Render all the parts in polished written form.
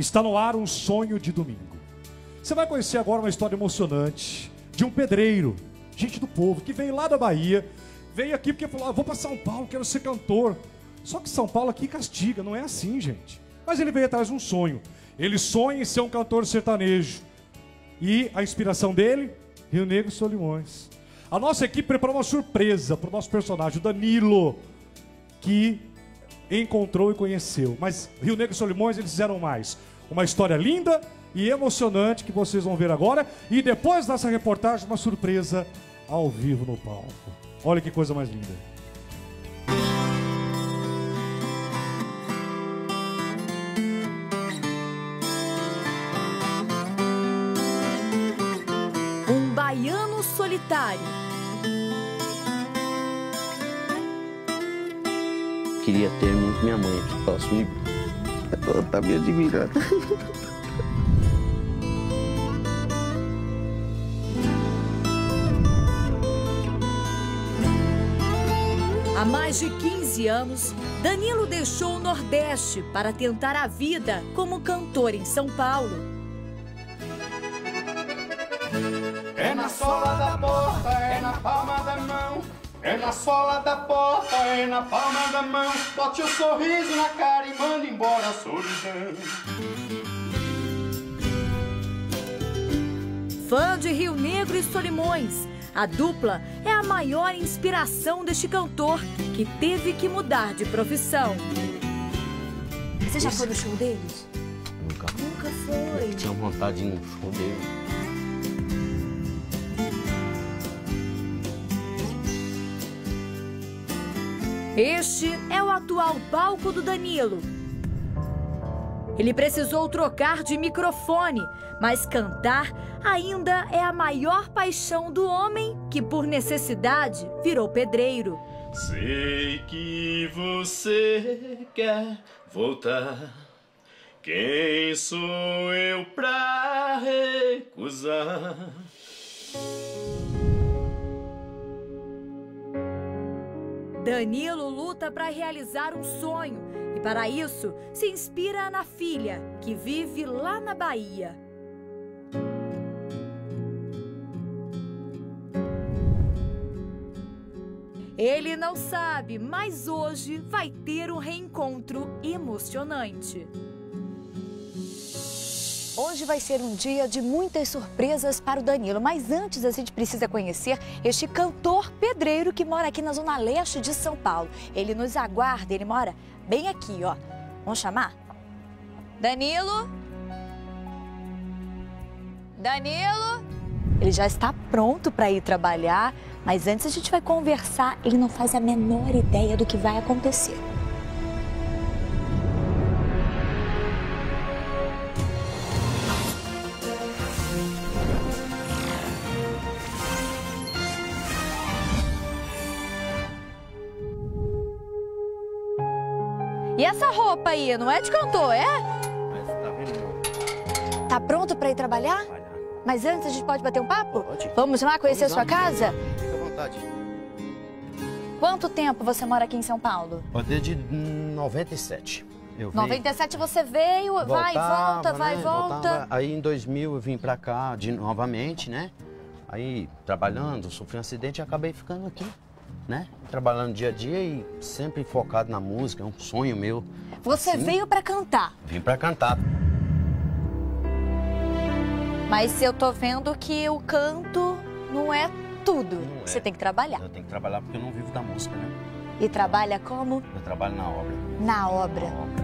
Está no ar um sonho de domingo. Você vai conhecer agora uma história emocionante de um pedreiro, gente do povo, que veio lá da Bahia, veio aqui porque falou, vou para São Paulo, quero ser cantor. Só que São Paulo aqui castiga, não é assim, gente. Mas ele veio atrás de um sonho. Ele sonha em ser um cantor sertanejo. E a inspiração dele, Rio Negro e Solimões. A nossa equipe preparou uma surpresa para o nosso personagem, o Danilo, que encontrou e conheceu. Mas Rio Negro e Solimões, eles fizeram mais. Uma história linda e emocionante que vocês vão ver agora. E depois dessa reportagem, uma surpresa ao vivo no palco. Olha que coisa mais linda. Um baiano solitário. Queria ter muito minha mãe aqui próximo de mim. Ela tá me admirando. Há mais de 15 anos, Danilo deixou o Nordeste para tentar a vida como cantor em São Paulo. É na sola da porta, é na palma da mão. É na sola da porta, é na palma da mão. Bote um sorriso na cara e manda embora a solidão. Fã de Rio Negro e Solimões, a dupla é a maior inspiração deste cantor que teve que mudar de profissão. Você já foi no show deles? Nunca. Nunca foi. Eu tinha vontade de ir no show dele. Este é o atual palco do Danilo. Ele precisou trocar de microfone, mas cantar ainda é a maior paixão do homem que, por necessidade, virou pedreiro. Sei que você quer voltar. Quem sou eu pra recusar? Danilo luta para realizar um sonho e, para isso, se inspira na filha, que vive lá na Bahia. Ele não sabe, mas hoje vai ter um reencontro emocionante. Hoje vai ser um dia de muitas surpresas para o Danilo, mas antes a gente precisa conhecer este cantor pedreiro que mora aqui na zona leste de São Paulo. Ele nos aguarda, ele mora bem aqui, ó. Vamos chamar? Danilo? Danilo? Ele já está pronto para ir trabalhar, mas antes a gente vai conversar. Ele não faz a menor ideia do que vai acontecer. E essa roupa aí, não é de cantor, é? Mas tá vendo? Tá pronto pra ir trabalhar? Mas antes a gente pode bater um papo? Pode. Vamos lá conhecer a sua casa? Fica à vontade. Quanto tempo você mora aqui em São Paulo? Desde 97. Eu vim 97 você veio, vai e volta, vai e né? volta. Voltava. Aí em 2000 eu vim pra cá novamente, né? Aí trabalhando, sofri um acidente e acabei ficando aqui, né? Trabalhando dia a dia e sempre focado na música, é um sonho meu. Você veio pra cantar, Vim pra cantar. mas eu tô vendo que o canto não é tudo. Não é. Você tem que trabalhar. Eu tenho que trabalhar porque eu não vivo da música, né? E trabalha como? Eu trabalho na obra. Na obra. Na obra.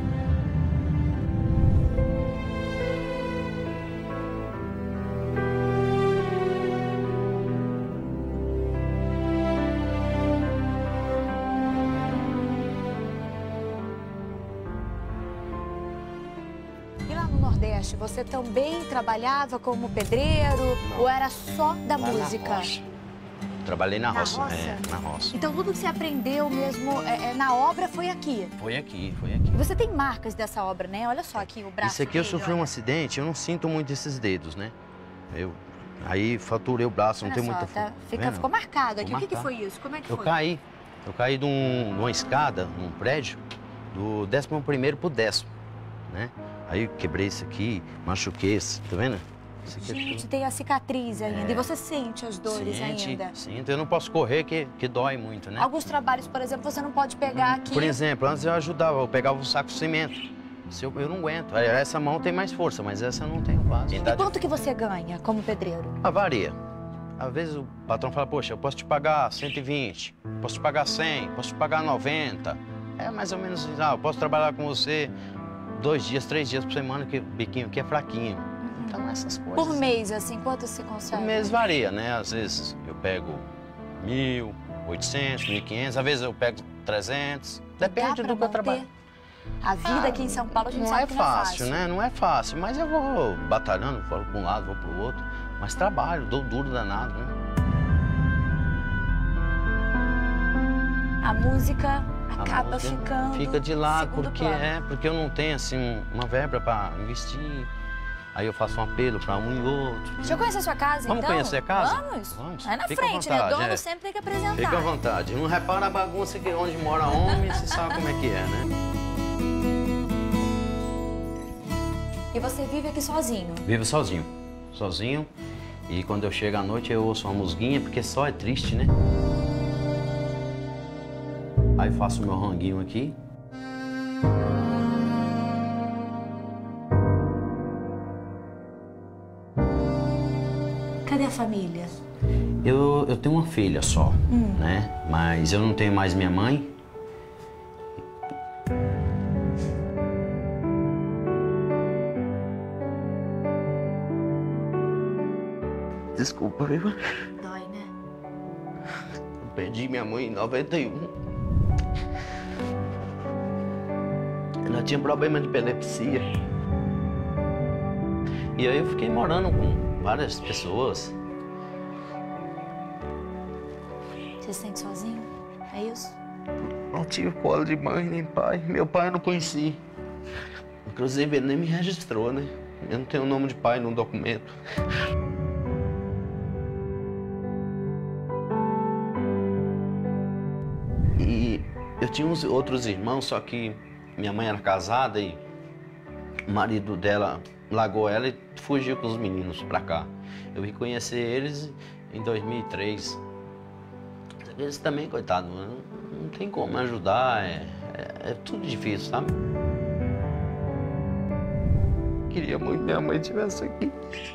E lá no Nordeste, você também trabalhava como pedreiro? Não. Ou era só da Lá música? Na roça. Trabalhei na Na roça. roça? É, na roça. Então tudo que você aprendeu mesmo na obra foi aqui? Foi aqui, foi aqui. Você tem marcas dessa obra, né? Olha só aqui o braço Isso aqui eu dele, sofri olha. um acidente, eu não sinto muito esses dedos, né? Aí fraturei o braço, não Olha tem só, muita... tá, vendo? ficou marcado aqui. Ficou O que marcado. foi isso? Como é que Eu foi? caí. Eu caí de uma escada, num prédio, do 11º pro 10º, né? Aí eu quebrei isso aqui, machuquei esse, tá vendo? Isso aqui Gente, tem a cicatriz ainda. E você sente as dores ainda? Sinto, eu não posso correr que dói muito, né? Alguns trabalhos, por exemplo, você não pode pegar aqui. Por exemplo, antes eu ajudava, eu pegava um saco de cimento. Eu não aguento. Essa mão tem mais força, mas essa eu não tenho quase. E quanto que você ganha como pedreiro? Varia. Às vezes o patrão fala, poxa, eu posso te pagar 120, posso te pagar 100, posso te pagar 90. É mais ou menos isso. Eu posso trabalhar com você 2 dias, 3 dias por semana, que o biquinho aqui é fraquinho. Então, essas coisas. Por mês, assim, quanto você consegue? Por mês varia, né? Às vezes eu pego 1.000, 800, 1.500, às vezes eu pego 300. Depende do que eu trabalho. A vida aqui em São Paulo, a gente não sabe é que fácil, né? Não é fácil, mas eu vou batalhando, vou para um lado, vou para o outro. Mas trabalho, dou duro danado, né? A música acaba ficando... Fica de lado, porque plano. porque eu não tenho, assim, uma verba para investir. Aí eu faço um apelo para um e outro. Deixa eu conhecer a sua casa, Vamos então? conhecer a casa? Vamos. Aí na Fica à frente, vontade, né? Dono sempre tem que apresentar. Fica à vontade. Não repara a bagunça que onde mora homem, você sabe como é que é, né? E você vive aqui sozinho? Vivo sozinho. Sozinho. E quando eu chego à noite, eu ouço uma musguinha, porque só é triste, né? Aí faço o meu ranguinho aqui. Cadê a família? Eu tenho uma filha só, né? Mas eu não tenho mais minha mãe. Desculpa, viu? Dói, né? Eu perdi minha mãe em 91. Ela tinha problema de epilepsia. E aí eu fiquei morando com várias pessoas. Você se sente sozinho? É isso? Não tive colo de mãe nem pai. Meu pai eu não conheci. Inclusive ele nem me registrou, né? Eu não tenho o nome de pai no documento. E eu tinha uns outros irmãos, só que minha mãe era casada e o marido dela largou ela e fugiu com os meninos pra cá. Eu vim conhecer eles em 2003. Eles também, coitado, não tem como ajudar, é tudo difícil, sabe? Queria muito que minha mãe estivesse aqui.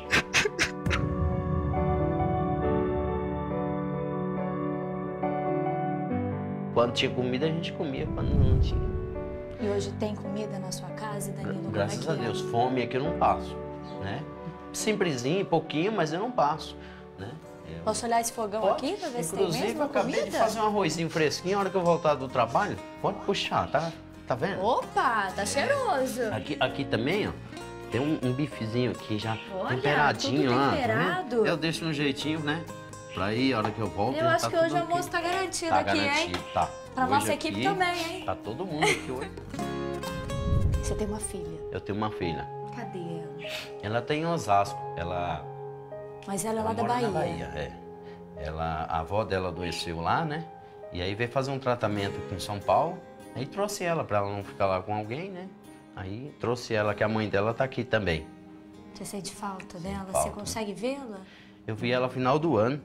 Quando tinha comida, a gente comia, quando não tinha. E hoje tem comida na sua casa, Danilo? Graças a Deus, fome aqui eu não passo, né? Simplesinho, pouquinho, mas eu não passo, né? Posso olhar esse fogão aqui pra ver se tem mesmo comida? Inclusive, eu acabei de fazer um arrozinho fresquinho, a hora que eu voltar do trabalho, pode puxar, tá? Tá vendo? Opa, tá cheiroso. Aqui também, ó, tem um bifezinho aqui já Olha, temperadinho, tudo ó. temperado. Eu deixo um jeitinho, né? Pra ir, a hora que eu volto, Eu acho tá que hoje o tudo almoço aqui. tá garantido Tá aqui, garantido, hein? tá. Pra Hoje nossa equipe aqui, também, hein? Tá todo mundo aqui hoje. Você tem uma filha. Eu tenho uma filha. Cadê ela? Ela tá em Osasco. Ela Mas ela é lá da mora Bahia. na Bahia, é. A avó dela adoeceu lá, né? E aí veio fazer um tratamento aqui em São Paulo. Aí trouxe ela pra ela não ficar lá com alguém, né? Aí trouxe ela, que a mãe dela tá aqui também. Você sente falta dela? falta. Você consegue vê-la? Eu vi ela no final do ano.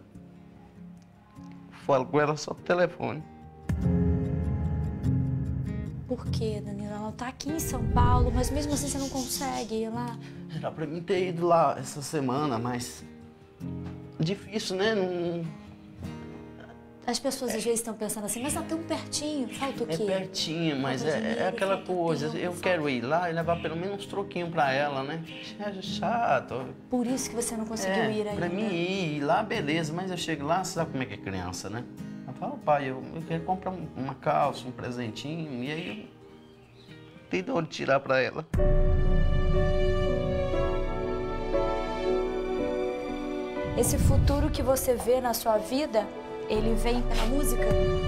Falo com ela só por telefone. Por quê, Danilo? Ela tá aqui em São Paulo, mas mesmo assim você não consegue ir lá? Era pra mim ter ido lá essa semana, mas... difícil, né? Não... As pessoas às vezes estão pensando assim, mas tá tão pertinho, falta o quê? É pertinho, mas Falta dinheiro, é aquela falta coisa. tempo, Eu falta- quero ir lá e levar pelo menos uns troquinhos pra ela, né? É chato. Por isso que você não conseguiu ir ainda. Pra mim ir lá, beleza, mas eu chego lá, você sabe como é que é criança, né? Eu falo, pai, eu quero comprar uma calça, um presentinho, e aí eu tenho de onde tirar pra ela. Esse futuro que você vê na sua vida, ele vem pela música?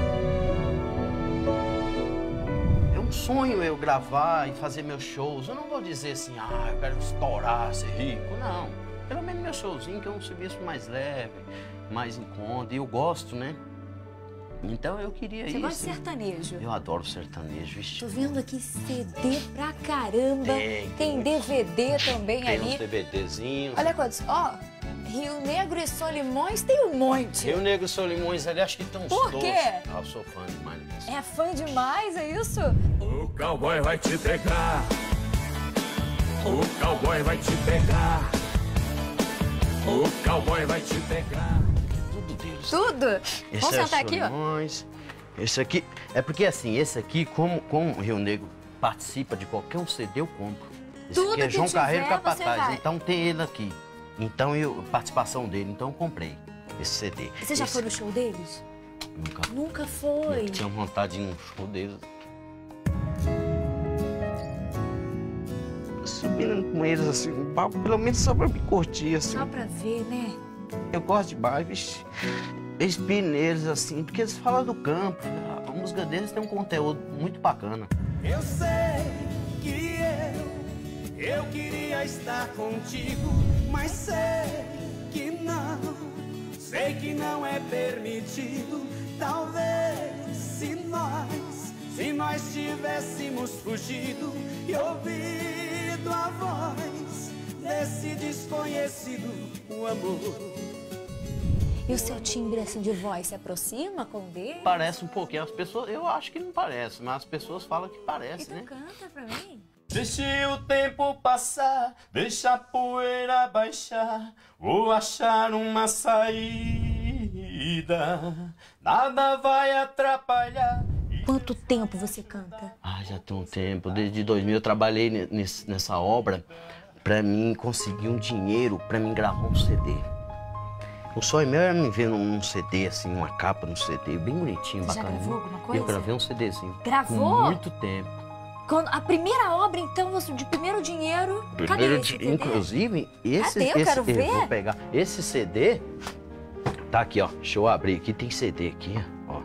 É um sonho eu gravar e fazer meus shows. Eu não vou dizer assim, eu quero estourar, ser rico. Não. Pelo menos meu showzinho, que é um serviço mais leve, mais em conta. E eu gosto, né? Então eu queria isso. Você gosta de sertanejo? Eu adoro sertanejo, vixe. Tô vendo aqui CD pra caramba. Tem DVD também Tem ali. uns DVDzinhos. Olha quantos. Ó, Rio Negro e Solimões tem um monte. Rio Negro e Solimões ali, acho que tem uns Por 12. quê? Ah, eu sou fã demais disso. É fã demais, é isso? O cowboy vai te pegar. O cowboy vai te pegar. O cowboy vai te pegar. Tudo deles. Tudo? Esse Vamos é sentar aqui, ó. Solimões. Esse aqui, é porque assim, esse aqui, como o Rio Negro participa de qualquer um CD, eu compro. Esse Tudo aqui é que João tiver, Carreiro você Capataz, vai. então tem ele aqui. Então, participação dele, então eu comprei esse CD. Você já foi no show deles? Nunca. Nunca foi. Eu tinha vontade de ir num show deles. Subindo com eles assim, no palco, pelo menos só pra me curtir, assim. Só pra ver, né? Eu gosto demais, vixe. Eu inspiro neles, assim, porque eles falam do campo. A música deles tem um conteúdo muito bacana. Eu sei que eu queria estar contigo, mas sei que não. Sei que não é permitido. Talvez se nós tivéssemos fugido e ouvido a voz desse desconhecido, o amor. E o seu timbre assim de voz se aproxima com o dele? Parece um pouquinho. As pessoas, eu acho que não parece, mas as pessoas falam que parece, Então né? canta pra mim. Deixe o tempo passar, deixa a poeira baixar, vou achar uma saída, nada vai atrapalhar. Quanto tempo você canta? Ah, já tem um tempo. Desde 2000 eu trabalhei nessa obra pra mim conseguir um dinheiro pra mim gravar um CD. O sonho meu era me ver num CD, assim, uma capa num CD, bem bonitinho, Você já bacana. gravou alguma coisa? Eu gravei um CDzinho. Gravou? Com muito tempo. Quando, a primeira obra, então, de primeiro dinheiro. Cadê esse CD? Inclusive, Cadê? Eu quero ver. vou pegar. Esse CD tá aqui, ó. Deixa eu abrir aqui. Tem CD aqui, ó.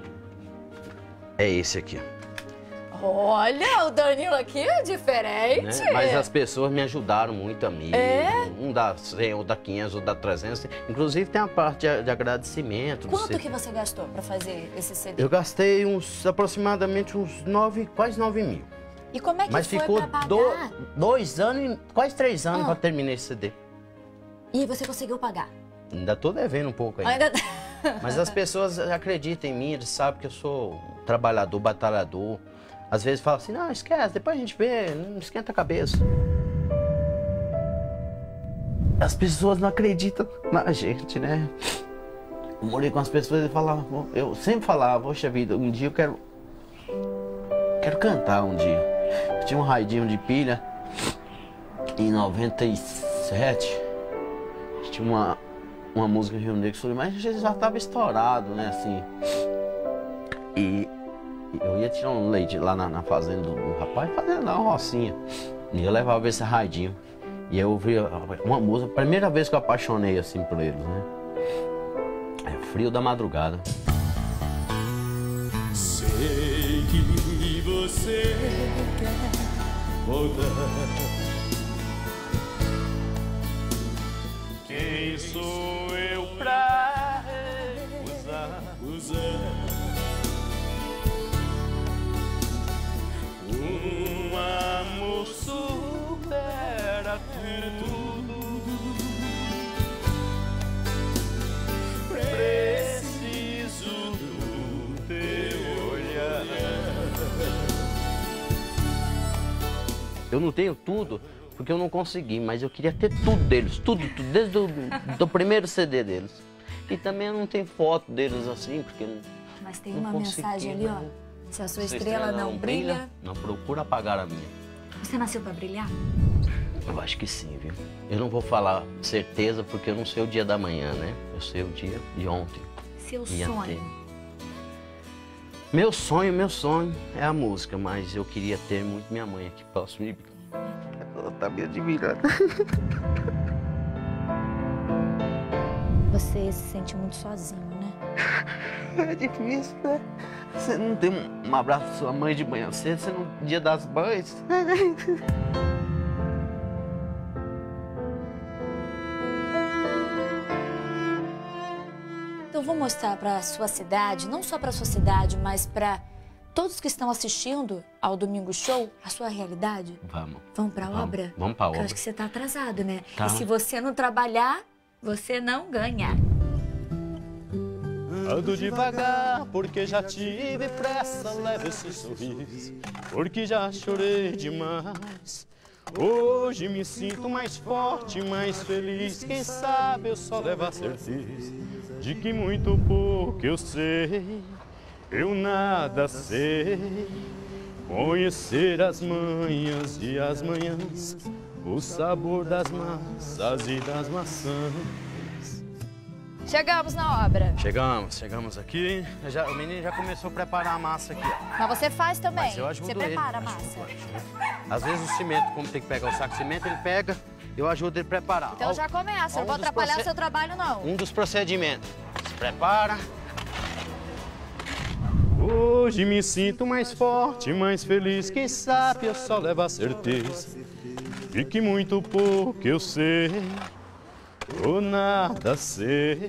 É esse aqui, ó. Olha, o Danilo aqui é diferente. Né? Mas as pessoas me ajudaram muito a mim. É? Um dá 100, ou dá 500, ou dá 300. Inclusive tem a parte de agradecimento. Quanto que você gastou pra fazer esse CD? Eu gastei aproximadamente quase 9 mil. E como é que Mas foi ficou pra pagar? 2 anos, quase 3 anos Ah. pra terminar esse CD. E você conseguiu pagar? Ainda tô devendo um pouco ainda. Ainda... Mas as pessoas acreditam em mim, eles sabem que eu sou um trabalhador, batalhador. Às vezes falam assim, não, esquece, depois a gente vê, não esquenta a cabeça. As pessoas não acreditam na gente, né? Eu morei com as pessoas e falava, eu sempre falava, poxa vida, um dia eu quero cantar um dia. Eu tinha um radinho de pilha em 97, tinha uma música Rio Negro e Solimões, mas já estava estourado, né, assim. E eu ia tirar um leite lá na fazenda do rapaz, fazendo lá uma rocinha. E eu levava esse radinho. E eu ouvi uma música, primeira vez que eu apaixonei assim por eles, né? É Frio da Madrugada. Sei que você quer voltar. Quem sou eu pra usar um amor supera tudo. Preciso do teu olhar. Eu não tenho tudo porque eu não consegui, mas eu queria ter tudo deles, tudo, desde do primeiro CD deles. E também eu não tenho foto deles assim, porque eu Mas tem não uma consegui, mensagem ali, ó. né? Se a sua Se a estrela não brilha, não procura apagar a minha. você nasceu pra brilhar? Eu acho que sim, viu? Eu não vou falar certeza porque eu não sei o dia da manhã, né? Eu sei o dia de ontem. Seu Ia sonho. ter. Meu sonho é a música, mas eu queria ter muito minha mãe aqui próximo de mim. Ela tá me admirando. Você se sente muito sozinho, né? É difícil, né? Você não tem um abraço da sua mãe de manhã cedo, você no dia das mães. Então vou mostrar para sua cidade, não só para sua cidade, mas para todos que estão assistindo ao Domingo Show, a sua realidade? Vamos. Vamos para a obra? Vamos para a obra. Eu acho que você tá atrasado, né? Tá. E se você não trabalhar, você não ganha. Ando devagar porque já tive pressa, leva esse sorriso, porque já chorei demais. Hoje me sinto mais forte, mais feliz, quem sabe eu só levo a certeza de que muito pouco eu sei, eu nada sei. Conhecer as manhãs e as manhãs, o sabor das massas e das maçãs. Chegamos na obra. Chegamos aqui. O menino já começou a preparar a massa aqui, ó. Mas você faz também. Mas eu ajudo você ele. prepara a massa. Às vezes o cimento, como tem que pegar o saco de cimento, ele pega, eu ajudo ele a preparar. Então já começa, eu não vou atrapalhar o seu trabalho, não. Um dos procedimentos. Se prepara. Hoje me sinto mais forte, mais feliz, quem sabe eu só levo a certeza de que muito pouco eu sei, ou nada sei.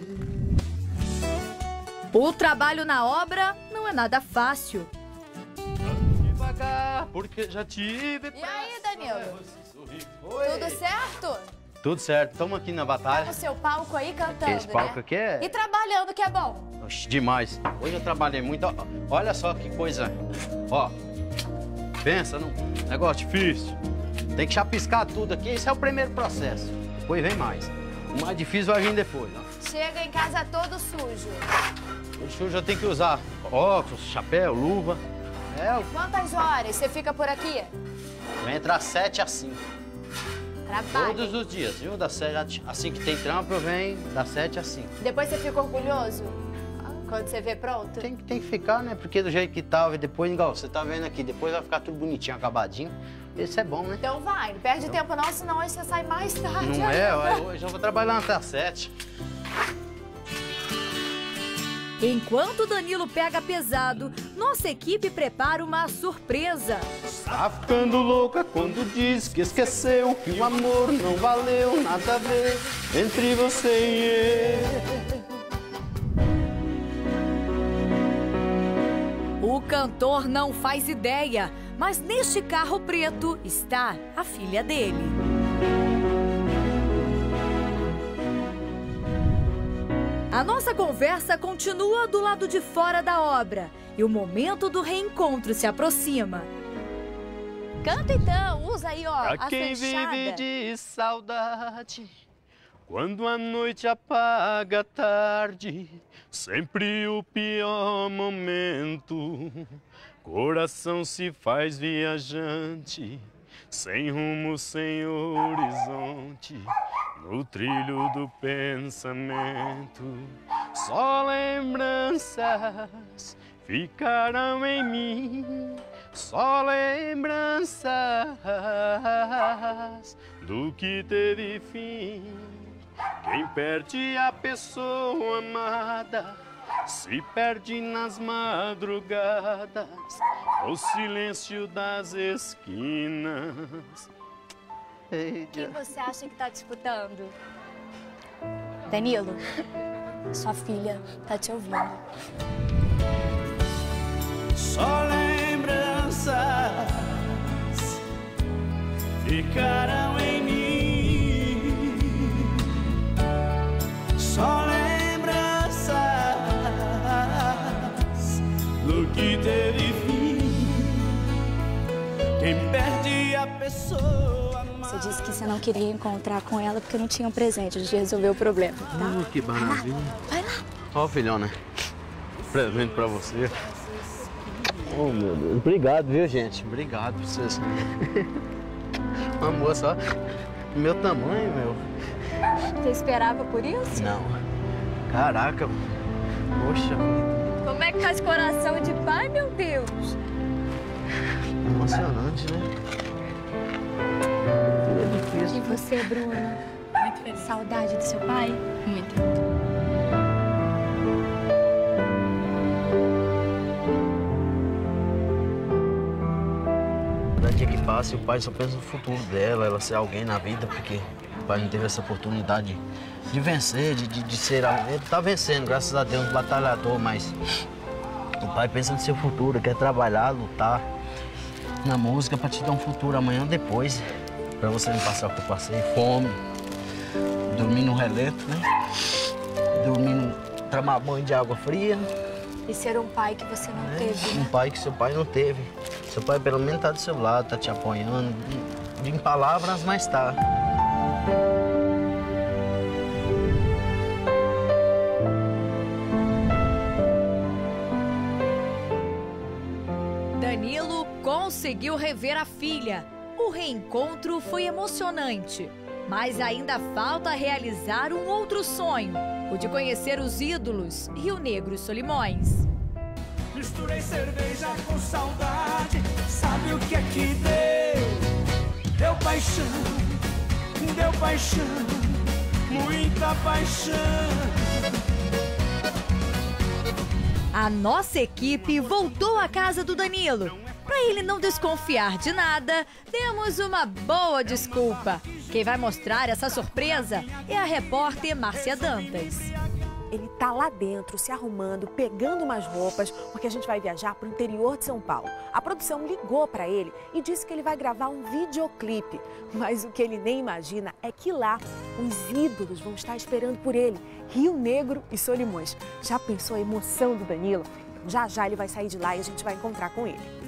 O trabalho na obra não é nada fácil. Devagar, porque já tive. E aí, Danilo? Tudo certo? Tudo certo, estamos aqui na batalha. No seu palco aí cantando, Esse palco né? aqui é... E trabalhando, que é bom. Oxe, demais. Hoje eu trabalhei muito. Ó, olha só que coisa. Ó, pensa num negócio difícil. Tem que chapiscar tudo aqui. Esse é o primeiro processo. Depois vem mais. O mais difícil vai vir depois. Ó. Chega em casa todo sujo. O sujo eu tenho que usar óculos, chapéu, luva. Quantas horas você fica por aqui? Vai entrar 7 às 5. Trabalho. Todos os dias, viu? Das 7 assim que tem trampo, eu venho das 7 às 5. Depois você fica orgulhoso? Quando você vê pronto? Tem que ficar, né? Porque do jeito que tá, depois, igual você tá vendo aqui, depois vai ficar tudo bonitinho, acabadinho. Isso é bom, né? Então vai, não perde tempo não, senão hoje você sai mais tarde. Não é? Hoje eu vou trabalhar até às 7. Enquanto Danilo pega pesado, nossa equipe prepara uma surpresa. Tá ficando louca quando diz que esqueceu que o amor não valeu nada a ver entre você e eu. O cantor não faz ideia, mas neste carro preto está a filha dele. A nossa conversa continua do lado de fora da obra e o momento do reencontro se aproxima. Canta então, usa aí, ó, Pra a quem fechada. vive de saudade, quando a noite apaga a tarde, sempre o pior momento. Coração se faz viajante, sem rumo, sem horizonte, no trilho do pensamento. Só lembranças ficarão em mim, só lembranças do que teve fim. Quem perde a pessoa amada se perde nas madrugadas, no silêncio das esquinas. Quem você acha que tá disputando? Danilo, sua filha tá te ouvindo. Só lembranças ficarão em mim, só lembranças do que teve fim. Quem perde a pessoa. Você disse que você não queria encontrar com ela porque não tinha um presente. A gente resolveu o problema, tá? Que maravilha. Vai lá. Ó, filhona. Presente pra você. Oh, meu Deus. Obrigado, viu, gente? Obrigado por vocês. Uma moça, ó. Do meu tamanho, meu. Você esperava por isso? Não. Caraca. Poxa. Como é que tá esse coração de pai, meu Deus? Emocionante, né? É E difícil. você, Bruna? Muito feliz. Saudade do seu pai? Muito. Cada dia que passa, o pai só pensa no futuro dela, ela ser alguém na vida, porque pai não teve essa oportunidade de vencer, de ser... Ele tá vencendo, graças a Deus, um batalhador, mas o pai pensa no seu futuro, quer trabalhar, lutar na música para te dar um futuro amanhã ou depois, para você não passar o que eu passei, fome, dormir no relento, né? Dormir, tomar banho de água fria. E ser um pai que você não teve, né? Um pai que seu pai não teve. Seu pai pelo menos tá do seu lado, tá te apoiando, em palavras, mas tá. Danilo conseguiu rever a filha. O reencontro foi emocionante. Mas ainda falta realizar um outro sonho, o de conhecer os ídolos Rio Negro e Solimões. Misturei cerveja com saudade, sabe o que é que deu? Deu paixão, muita paixão. A nossa equipe voltou à casa do Danilo. Para ele não desconfiar de nada, temos uma boa desculpa. Quem vai mostrar essa surpresa é a repórter Márcia Dantas. Ele tá lá dentro, se arrumando, pegando umas roupas, porque a gente vai viajar para o interior de São Paulo. A produção ligou para ele e disse que ele vai gravar um videoclipe. Mas o que ele nem imagina é que lá os ídolos vão estar esperando por ele, Rio Negro e Solimões. Já pensou a emoção do Danilo? Então, já ele vai sair de lá e a gente vai encontrar com ele.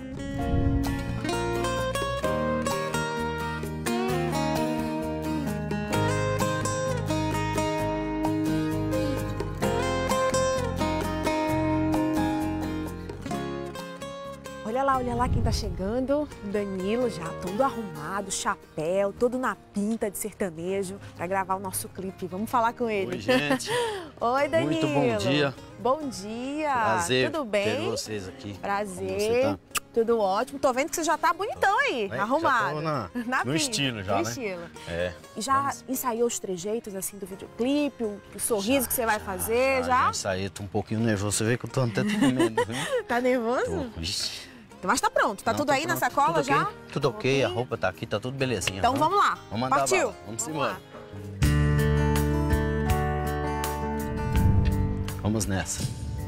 Olha lá quem tá chegando. Danilo já todo arrumado, chapéu, todo na pinta de sertanejo para gravar o nosso clipe. Vamos falar com ele. Oi, gente. Oi, Danilo. Muito bom dia. Bom dia. Prazer. Tudo bem? Ter vocês aqui. Prazer. Como você tá? Tudo ótimo. Tô vendo que você já tá bonitão aí, arrumado. Já tô no pinta, estilo já, no né? estilo. É. E já ensaiou os trejeitos assim do videoclipe, o sorriso que você vai fazer, já? Ensaiei, tô um pouquinho nervoso. Você vê que eu tô até tremendo, viu? Tá nervoso? Tô, vixe. Mas tá pronto, tá Não, tudo aí pronto. na sacola Tudo já? Okay. Tudo ok, a roupa tá aqui, tá tudo belezinha. Então vamos lá. Vamos mandar Partiu? bala. Vamos embora. Vamos nessa.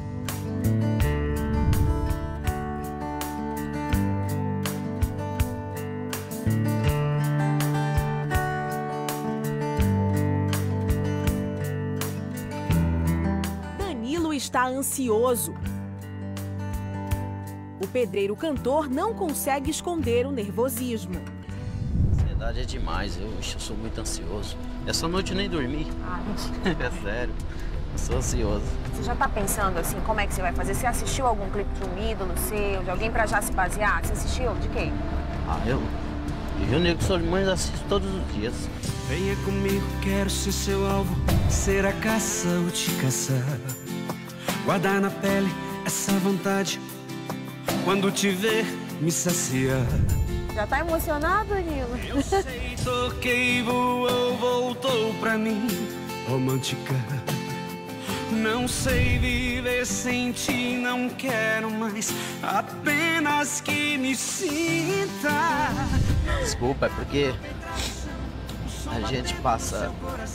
Danilo está ansioso. O pedreiro cantor não consegue esconder o nervosismo. Ansiedade é demais, eu sou muito ansioso. Essa noite eu nem dormi. É sério, eu sou ansioso. Você já tá pensando assim, como é que você vai fazer? Você assistiu algum clipe de um ídolo seu, de alguém pra já se basear? Você assistiu? De quem? Eu de Rio Negro e Solimões assisto todos os dias. Venha comigo, quero ser seu alvo, ser a caça ou te caçar. Guardar na pele essa vontade, quando te ver, me saciar. Já tá emocionado, Danilo? Eu sei, toquei, voou, voltou pra mim, romântica. Não sei viver sem ti, não quero mais, apenas que me sinta. Desculpa, é porque a gente passa,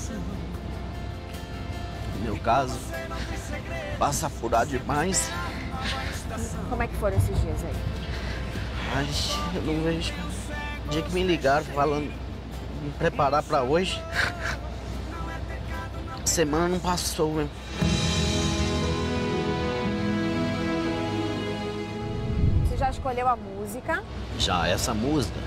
no meu caso, passa a furar demais. Como é que foram esses dias aí? Ai, eu não vejo. O dia que me ligaram falando me preparar pra hoje, a semana não passou mesmo. Você já escolheu a música? Já, essa música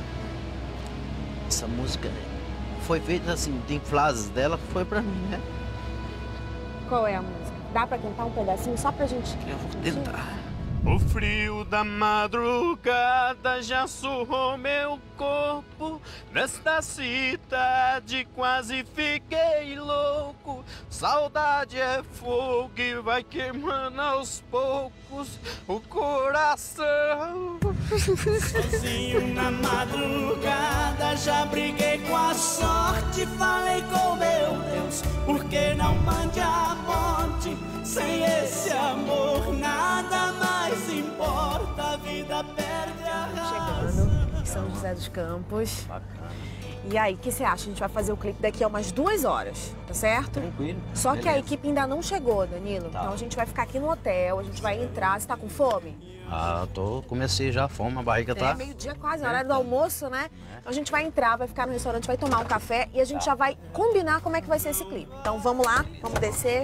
foi feita assim, tem frases dela que foi pra mim, né? Qual é a música? Dá pra cantar um pedacinho só pra gente? Eu vou tentar. O frio da madrugada já surrou meu corpo. Nesta cidade quase fiquei louco. Saudade é fogo que vai queimando aos poucos o coração. Sozinho na madrugada, já briguei com a sorte. Falei com meu Deus, por que não mande a morte? Sem esse amor nada mais importa, a vida perde a razão. Chegando em São José dos Campos. Bacana. E aí, o que você acha? A gente vai fazer o clipe daqui a umas 2 horas, tá certo? Tranquilo. Só que a Beleza. equipe ainda não chegou, Danilo. Tá. Então a gente vai ficar aqui no hotel, a gente vai entrar. Você tá com fome? Ah, comecei já a fome, a barriga tá... É meio-dia quase, horário do almoço, né? Então a gente vai entrar, vai ficar no restaurante, vai tomar um café e a gente já vai combinar como é que vai ser esse clipe. Então vamos lá, vamos descer.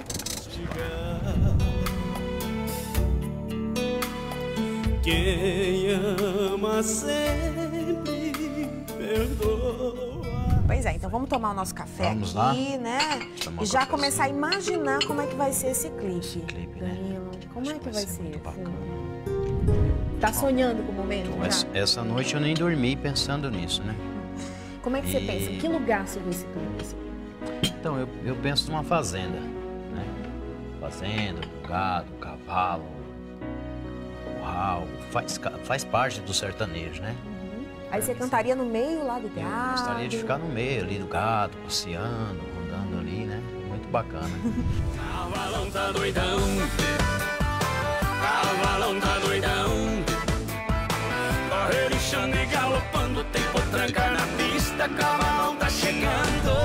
Quem ama sempre perdoa. Pois é, então vamos tomar o nosso café Vamos aqui, lá. né? Tomar E um já cafezinho. começar a imaginar como é que vai ser esse clipe. né? Danilo, como Acho é que vai ser? muito bacana. Tá sonhando com o momento já? Essa noite eu nem dormi pensando nisso, né? Como é que você E- pensa? Que lugar seria esse clipe? Então, eu penso numa fazenda, né? Fazenda, gado, cavalo, curral, faz parte do sertanejo, né? Aí você cantaria no meio lá do Eu gado. gostaria de ficar no meio ali do gado, passeando, andando ali, né? Muito bacana. Cavalão tá doidão, cavalão tá doidão. Corre lixando e galopando, tempo tranca na pista, cavalão tá chegando.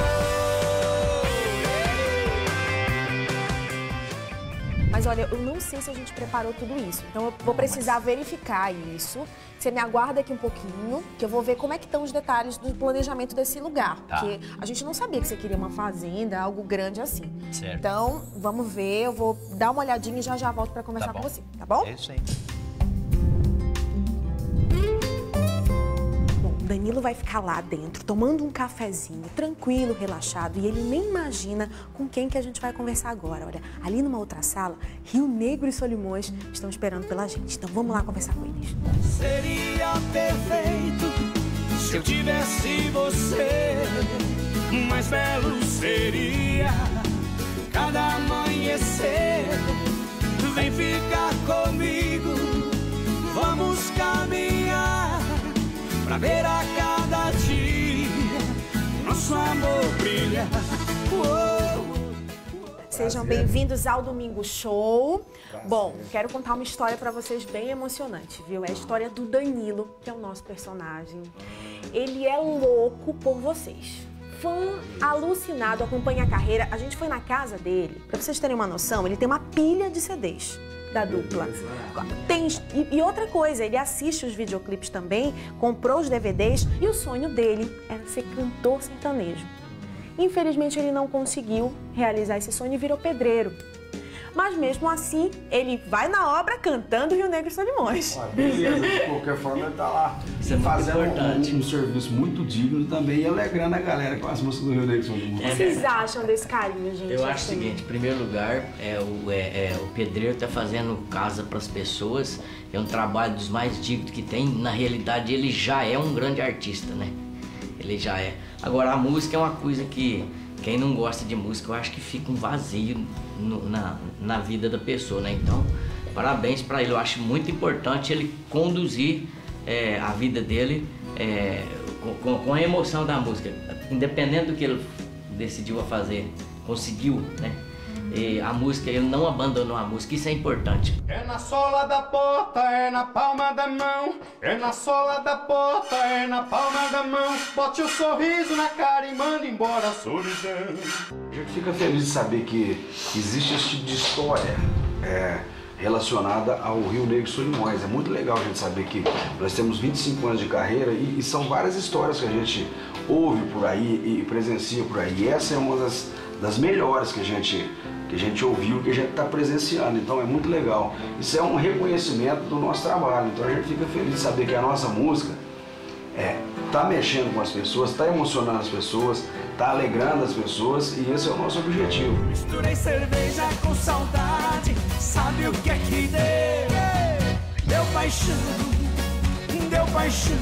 Mas olha, eu não sei se a gente preparou tudo isso. Então eu vou precisar verificar isso. Você me aguarda aqui um pouquinho, que eu vou ver como é que estão os detalhes do planejamento desse lugar. Tá. Porque a gente não sabia que você queria uma fazenda, algo grande assim. Certo. Então, vamos ver, eu vou dar uma olhadinha e já volto pra conversar Tá bom. com você, tá bom? É isso aí. Bom, Danilo vai ficar lá dentro, tomando um cafezinho, tranquilo, relaxado, e ele nem imagina com quem que a gente vai conversar agora. Olha, ali numa outra sala, Rio Negro e Solimões estão esperando pela gente. Então vamos lá conversar com eles. Seria perfeito se eu tivesse você. Mais belo seria cada amanhecer. Vem ficar comigo, vamos caminhar pra ver a cada dia nosso amor brilhar. Sejam bem-vindos ao Domingo Show. Bom, quero contar uma história pra vocês bem emocionante, viu? É a história do Danilo, que é o nosso personagem. Ele é louco por vocês. Fã alucinado, acompanha a carreira. A gente foi na casa dele, pra vocês terem uma noção, ele tem uma pilha de CDs da dupla. E outra coisa, ele assiste os videoclipes também, comprou os DVDs e o sonho dele era ser cantor sertanejo. Infelizmente, ele não conseguiu realizar esse sonho e virou pedreiro. Mas mesmo assim, ele vai na obra cantando Rio Negro e Solimões. Beleza, de qualquer forma ele tá lá fazendo um serviço muito digno também e alegrando a galera com as músicas do Rio Negro e Solimões. O que vocês acham desse carinho, gente? Eu acho o assim? seguinte, em primeiro lugar, o pedreiro está fazendo casa para as pessoas, é um trabalho dos mais dignos que tem. Na realidade, ele já é um grande artista, né? Ele já é. Agora, a música é uma coisa que quem não gosta de música, eu acho que fica um vazio na vida da pessoa, né? Então, parabéns para ele. Eu acho muito importante ele conduzir a vida dele com a emoção da música. Independente do que ele decidiu a fazer, conseguiu, né? E a música, ele não abandonou a música, isso é importante. É na sola da porta, é na palma da mão. É na sola da porta, é na palma da mão. Bote o sorriso na cara e manda embora a solidão. A gente fica feliz de saber que existe esse tipo de história relacionada ao Rio Negro e Solimões. É muito legal a gente saber que nós temos 25 anos de carreira e são várias histórias que a gente ouve por aí e presencia por aí. E essa é uma das melhores que a gente ouviu, que a gente está presenciando, então é muito legal. Isso é um reconhecimento do nosso trabalho, então a gente fica feliz de saber que a nossa música está mexendo com as pessoas, está emocionando as pessoas, está alegrando as pessoas e esse é o nosso objetivo. Misturei cerveja com saudade, sabe o que é que deu? Deu paixão, deu paixão,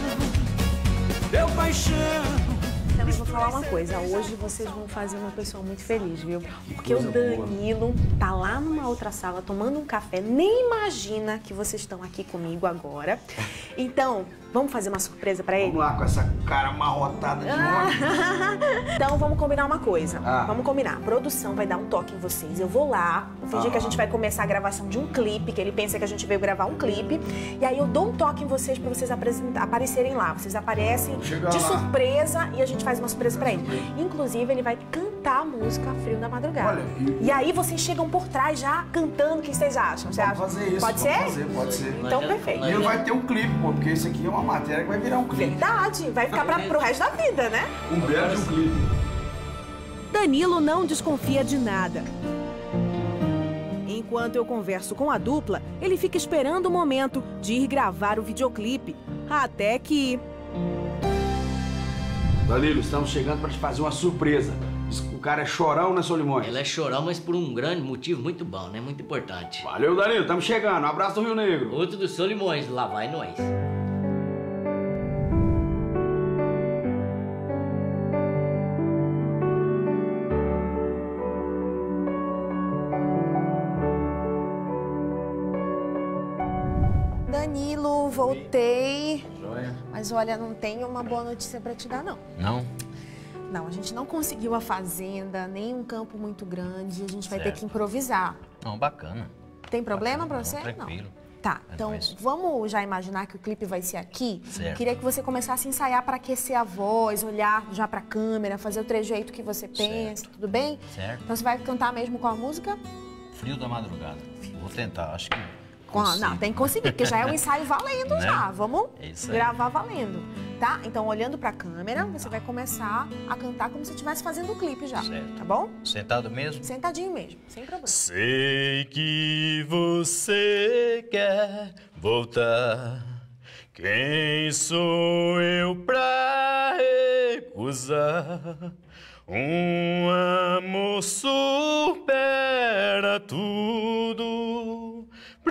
deu paixão. Então, eu vou falar uma coisa, hoje vocês vão fazer uma pessoa muito feliz, viu? Porque o Danilo tá lá numa outra sala tomando um café, nem imagina que vocês estão aqui comigo agora. Então, Vamos fazer uma surpresa pra ele? Vamos lá, com essa cara amarrotada de óleo. Então vamos combinar uma coisa. Ah. Vamos combinar. A produção vai dar um toque em vocês. Eu vou lá, vou fingir que a gente vai começar a gravação de um clipe, que ele pensa que a gente veio gravar um clipe. E aí eu dou um toque em vocês pra vocês aparecerem lá. Vocês aparecem de surpresa e a gente faz uma surpresa pra ele. Inclusive, ele vai cantar a música Frio da Madrugada. Olha, e aí vocês chegam por trás já cantando. O que vocês acham? Você acha? Fazer isso. Pode ser? Pode ser. Então, perfeito. E ele vai ter um clipe, pô, porque isso aqui é uma matéria que vai virar um clipe. Verdade. Vai ficar pro resto da vida, né? Um belo de um clipe. Danilo não desconfia de nada. Enquanto eu converso com a dupla, ele fica esperando o momento de ir gravar o videoclipe. Até que... Danilo, estamos chegando para te fazer uma surpresa. O cara é chorão, né, Solimões? Ele é chorão, mas por um grande motivo muito bom, né? Muito importante. Valeu, Danilo, estamos chegando. Um abraço do Rio Negro. Outro dos Solimões, lá vai nós. Danilo, voltei. Joia. Mas olha, não tenho uma boa notícia pra te dar, não. Não? Não, a gente não conseguiu a fazenda, nem um campo muito grande. A gente vai ter Certo. que improvisar. Não, bacana. Tem problema pra você? Tranquilo. Não. Tá, É então nóis. vamos já imaginar que o clipe vai ser aqui? Certo. Queria que você começasse a ensaiar para aquecer a voz, olhar já pra câmera, fazer o trejeito que você pensa, tudo bem? Certo. Então você vai cantar mesmo com a música? Frio da Madrugada. Vou tentar, acho que Não, tem que conseguir, porque já é um ensaio valendo Né? já. Vamos É isso aí. gravar valendo, tá? Então, olhando pra câmera, você vai começar a cantar como se estivesse fazendo o clipe já, Certo. tá bom? Sentado mesmo? Sentadinho mesmo, sem problema. Sei que você quer voltar. Quem sou eu pra recusar? Um amor supera tudo.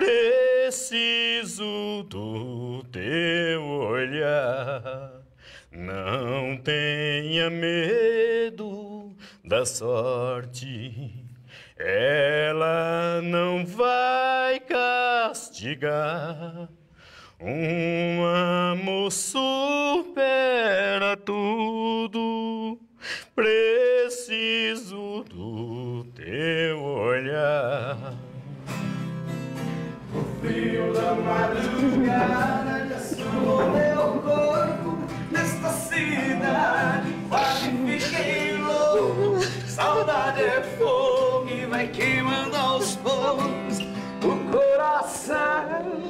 Preciso do teu olhar. Não tenha medo da sorte. Ela não vai castigar. Um amor supera tudo. Preciso do teu olhar. O frio da madrugada já suou meu corpo. Nesta cidade quase fiquei louco. Saudade é fogo e vai queimando aos poucos o coração.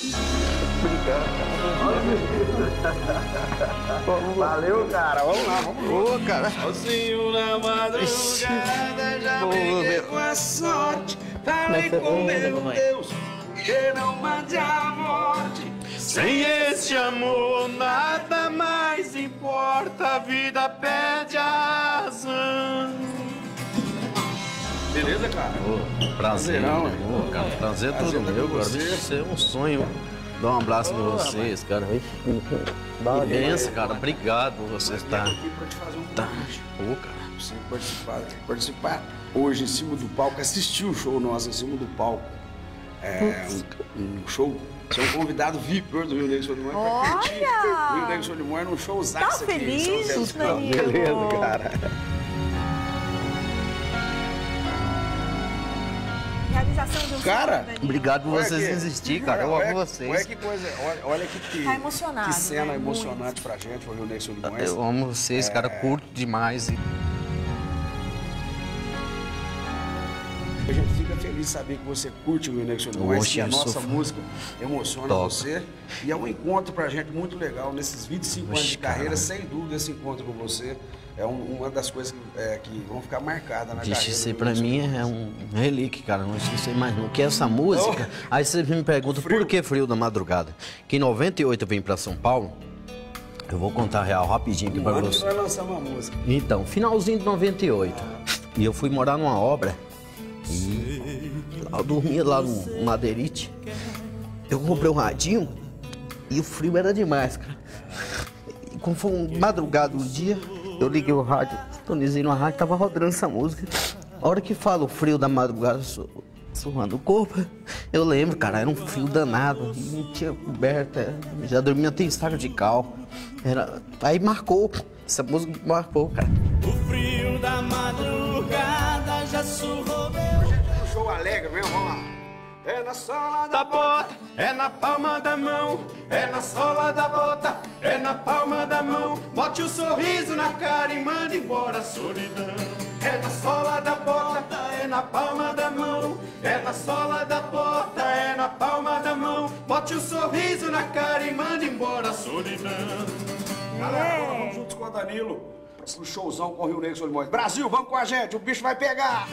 Valeu, cara. Vamos lá, vamos lá. Ô, cara. Sozinho na madrugada já briguei com a sorte. Falei com meu Deus que não mande a morte. Sem esse amor nada mais importa. A vida perde a razão. Beleza, cara? Ô, prazer, Prazerão, né? Ô, cara, prazer é Prazer todo estar meu, com cara. você. Isso é um sonho. Dar um abraço pra vocês, cara. Que benção, cara. Obrigado por você estar. aqui pra te fazer um Tá. convite. Ô, cara. Você participar hoje em cima do palco, assistir o show nosso em cima do palco. É um show. Você é um convidado VIP hoje do Rio Negro Solimões pra curtir o Rio Negro Solimões num showzaço Tá aqui em São feliz, José dos Campos. Danilo? Beleza, cara. Realização de um Cara, sonho, Danilo. Obrigado por Olha vocês aqui. existirem, cara. Eu Olha amo que- vocês. Olha que coisa, olha que, Tá emocionado, que cena né? emocionante pra gente, o Rio Negro Solimões. Eu amo vocês, cara. Curto demais. A gente fica feliz de saber que você curte o Rio Negro Solimões, Oxe, que a eu sou nossa fã. música emociona Top. você. E é um encontro pra gente muito legal nesses 25 anos Oxe, de carreira. cara. Sem dúvida, esse encontro com você é uma das coisas que vão ficar marcadas na Vixe, carreira. isso aí do pra Rio mim Negro é um relíquio, cara. Não esqueci mais não. Que é essa música. Aí você me pergunta por que Frio da Madrugada? Que em 98 eu vim pra São Paulo. Eu vou contar a real rapidinho aqui pra Um ano que você. vai lançar uma música. Então, finalzinho de 98. E eu fui morar numa obra. E eu dormia lá no Madeirite. Eu comprei um radinho e o frio era demais, cara. E como foi um madrugado um dia, eu liguei o rádio, sintonizei no rádio, tava rodando essa música. A hora que fala o frio da madrugada, suando o corpo. Eu lembro, cara, era um frio danado, não tinha coberta, já dormia até em saco de cal. Aí marcou, essa música marcou, cara. O frio da madrugada já surrou meu... Show alegre mesmo, vamos lá. É na sola da bota, é na palma da mão, é na sola da bota, é na palma da mão. Bote o sorriso na cara e manda embora a solidão. É na sola da bota, é na palma da mão, é na sola da bota, é na palma da mão. Bote o sorriso na cara e manda embora a solidão. Galera, vamos juntos com o Danilo pro showzão com o Rio Negro Solimões. Brasil, vamos com a gente, o bicho vai pegar!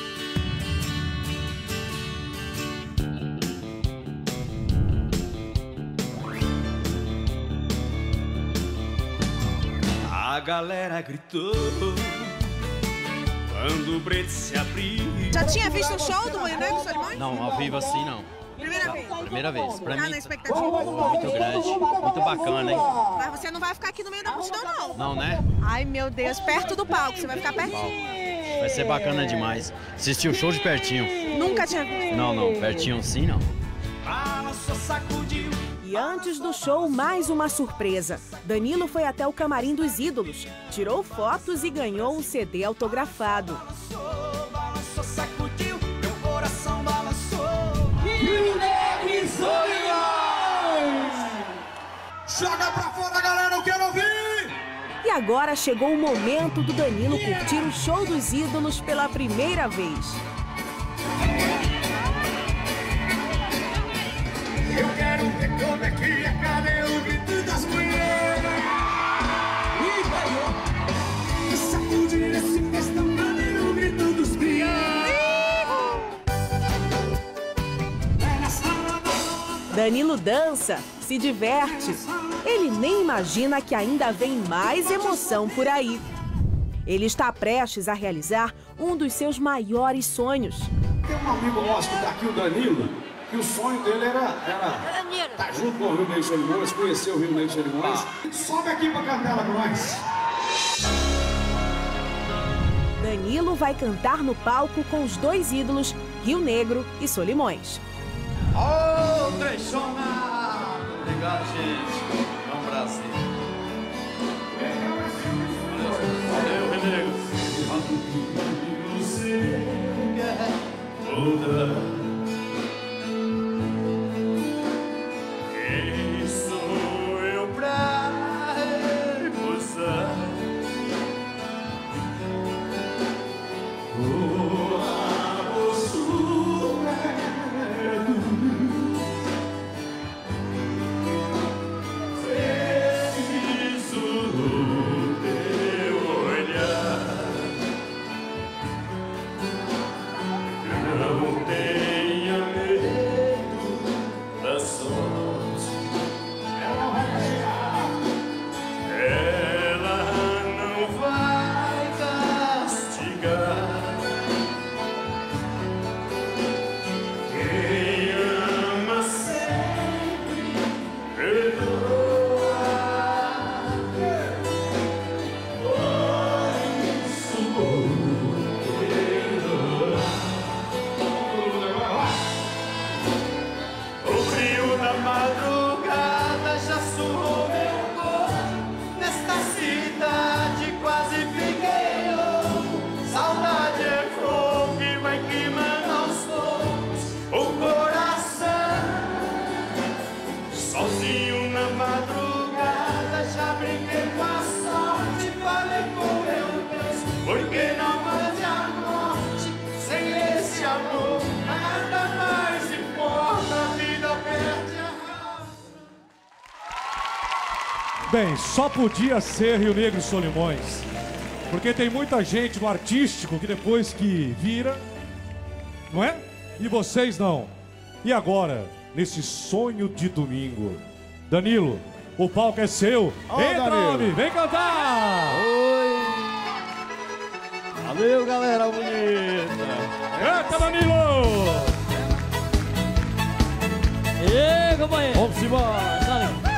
A galera gritou quando o preto se abriu. Já tinha visto o show do Rio Negro Solimões? Não, ao vivo assim não. Primeira vez? Primeira vez. Pra Tá mim, na expectativa? muito grande, muito bacana, hein? Mas você não vai ficar aqui no meio da multidão, não. Não, né? Ai, meu Deus, perto do palco, você vai ficar pertinho. Vai ser bacana demais. Assistir o show de pertinho. Nunca tinha visto. Não, pertinho sim não. Balançou, sacudiu. E antes do show, mais uma surpresa. Danilo foi até o camarim dos ídolos, tirou fotos e ganhou um CD autografado. Balançou, sacudiu, meu coração balançou. Rio Negro Solimões! Joga pra fora, galera, eu quero ouvir! E agora chegou o momento do Danilo curtir o show dos ídolos pela primeira vez. Eu quero ver como é que é, cadê o grito das mulheres? E vai, sacudir esse questão, cadê o grito dos crianças? Danilo dança, se diverte. Ele nem imagina que ainda vem mais emoção por aí. Ele está prestes a realizar um dos seus maiores sonhos. Tem um amigo nosso que tá aqui, o Danilo, e o sonho dele era estar junto com o Rio Negro Solimões, conhecer o Rio Negro Solimões. Sobe aqui pra cantar ela com nós. Danilo vai cantar no palco com os dois ídolos, Rio Negro e Solimões. Ô, Trechona! Obrigado, gente. É um prazer. Valeu, Renegro. Você quer mudar. Quem sou eu pra recusar? A postura preciso do teu olhar. Não tenha medo da sorte. Ela não vai castigar. Quem ama sempre perdoa. Por isso o frio da madrugada já surrou meu corpo. Nesta cidade quase fiquei louco. Saudade é fogo que vai queimando aos poucos o coração. Sozinho na madrugada já brinquei com a sorte. Falei com meu Deus, por que não mande a morte? Sem esse amor nada mais importa, a vida perde a razão. Bem, só podia ser Rio Negro e Solimões. Porque tem muita gente no artístico que depois que vira, não é? E vocês não. E agora, nesse sonho de domingo, Danilo, o palco é seu. Entra, Danilo. homem, vem cantar! Oi! Valeu, galera bonita! Canta, Danilo! E companheiro! Vamos embora! Dale.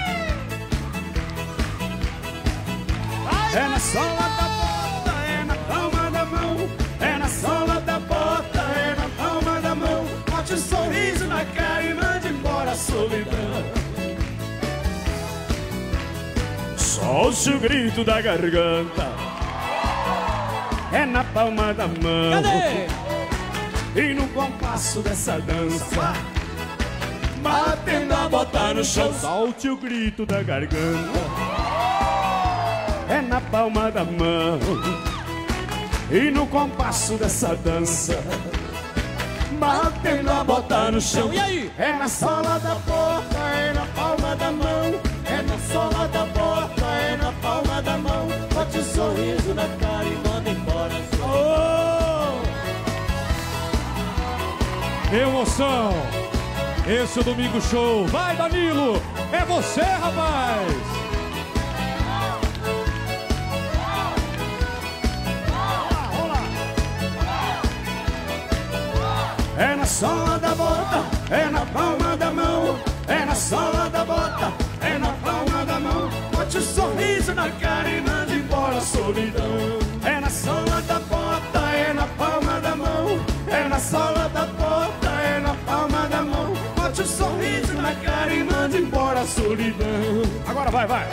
É na sola da bota, é na palma da mão. É na sola da bota, é na palma da Solte o grito da garganta, é na palma da mão. Cadê? E no compasso dessa dança, batendo a bota no chão. Solte o grito da garganta, é na palma da mão. E no compasso dessa dança, batendo a bota no chão. E aí? É na sola da porta, é na palma da mão. É na sola da porta, é na palma da mão. Bote um sorriso na cara e manda embora. Emoção! Esse é o Domingo Show. Vai, Danilo! É você, rapaz! É na sola da bota, é na palma da mão. É na sola da bota, é na palma da mão. Bote um sorriso na cara e manda embora a solidão. É na sola da bota, é na palma da mão. É na sola da bota, é na palma da mão. Bote um sorriso na cara e manda embora a solidão. Agora vai, vai.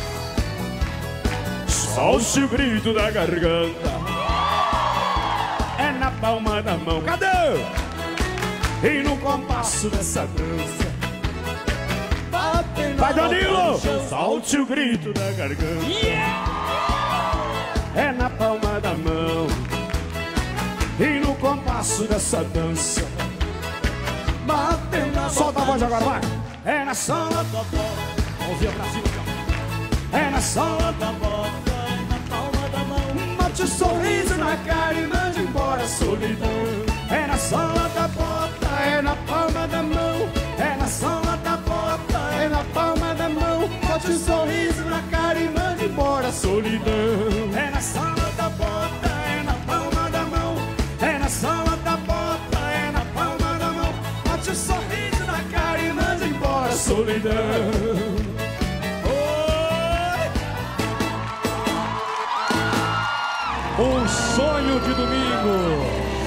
Solte o grito da garganta, é na palma da mão. Cadê? E no compasso dessa dança, vai, Danilo! Solte o grito da garganta, é na palma da mão. E no compasso dessa dança, batendo a... Solta a voz agora, vai! É na sola da bota, mãozinha pra cima, é na sola da bota, é na palma da mão. Bote um sorriso na cara e mande embora a solidão. É na sola da bota, é na palma da mão. É na sola da bota, é na palma da mão. Bote um sorriso na cara e mande embora a solidão. É na sola da bota, é na palma da mão. É na sola da bota, é na palma da mão. Bote um sorriso na cara e mande embora a solidão. Um sonho de domingo.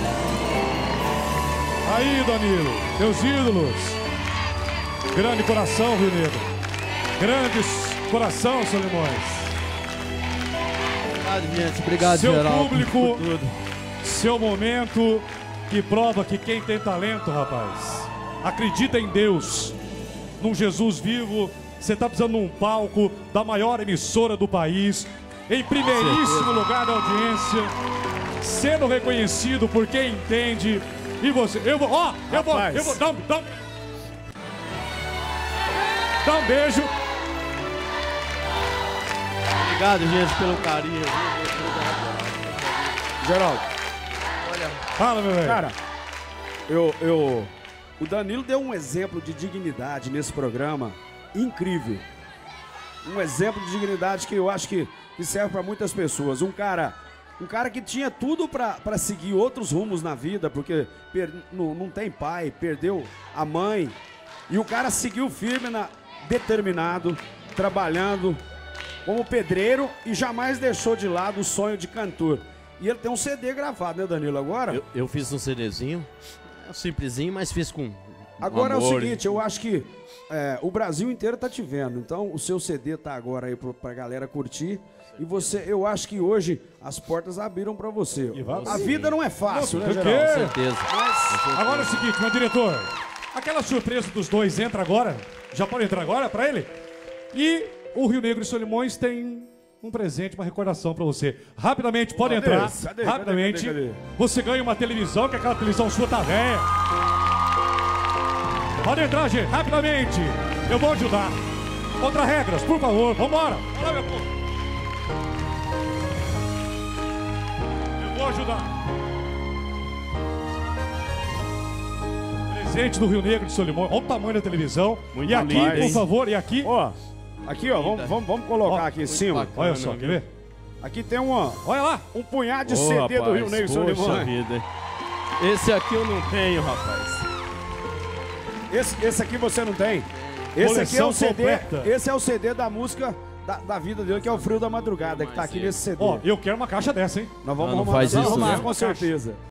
Aí, Danilo, teus ídolos. Grande coração, Rio Negro. Grandes coração, Solimões. Obrigado, gente. Obrigado, seu Geraldo, público, por tudo. seu momento, que prova que quem tem talento, rapaz, acredita em Deus, num Jesus vivo. Você tá precisando de um palco da maior emissora do país, em primeiríssimo lugar da audiência, sendo reconhecido por quem entende. E você, eu vou dar um beijo. Obrigado, gente, pelo carinho. Geraldo, Fala, meu velho. cara, o Danilo deu um exemplo de dignidade nesse programa incrível. Um exemplo de dignidade que eu acho que serve para muitas pessoas. Um cara que tinha tudo para seguir outros rumos na vida, porque não tem pai, perdeu a mãe. E o cara seguiu firme, determinado, trabalhando como pedreiro e jamais deixou de lado o sonho de cantor. E ele tem um CD gravado, né, Danilo, agora? Eu fiz um CDzinho, simplesinho, mas fiz com Agora amor. É o seguinte, eu acho que o Brasil inteiro tá te vendo. Então o seu CD tá agora aí pra galera curtir. E você, eu acho que hoje as portas abriram pra você. A vida não é fácil, né, Geraldo? Com certeza. Agora é o seguinte, meu diretor. Aquela surpresa dos dois entra agora. Já pode entrar agora pra ele? E o Rio Negro e Solimões tem um presente, uma recordação pra você. Rapidamente, pode entrar. Rapidamente. Cadê? Você ganha uma televisão, que aquela televisão sua tá velha. Pode entrar, gente, rapidamente. Eu vou ajudar. Contra regras, por favor. Vambora. Olha, meu povo. Eu vou ajudar. Presente do Rio Negro de Solimões. Olha o tamanho da televisão. Muito e aqui, demais, por hein? favor, e aqui. Ó, aqui, ó, vamos colocar aqui em cima. bacana. Olha só, quer ver? Aqui tem Olha lá. um punhado de CD do Rio Negro e Poxa Solimões. vida, hein? Esse aqui eu não tenho, rapaz. Esse aqui você não tem? Esse aqui é o Coleção CD. completa. Esse é o CD da música da vida dele, que é o Frio da Madrugada, que tá aqui nesse CD. Ó, eu quero uma caixa dessa, hein? Nós vamos Não arrumar, faz nós isso, vamos arrumar, né? com certeza.